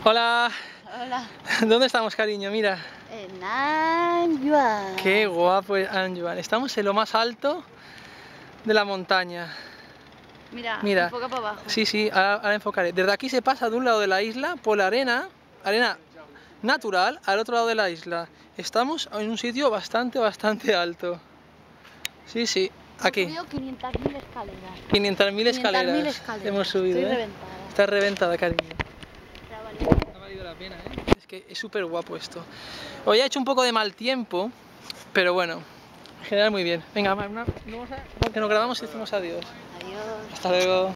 Hola. Hola. ¿Dónde estamos, cariño? Mira. En Anjuan. Qué guapo es Anjuan. Estamos en lo más alto de la montaña. Mira, enfoca para abajo. Sí, ahora enfocaré. Desde aquí se pasa de un lado de la isla por la arena natural, al otro lado de la isla. Estamos en un sitio bastante alto. Sí, aquí. Hemos subido 500.000 escaleras. 500.000 escaleras. 500.000 escaleras. Hemos subido, Estoy reventada. Está reventada, cariño. Pero Ha valido la pena, ¿eh? Es que es súper guapo esto. Hoy ha hecho un poco de mal tiempo, pero bueno, en general muy bien. Venga, que nos grabamos y decimos adiós. adiós. Hasta luego.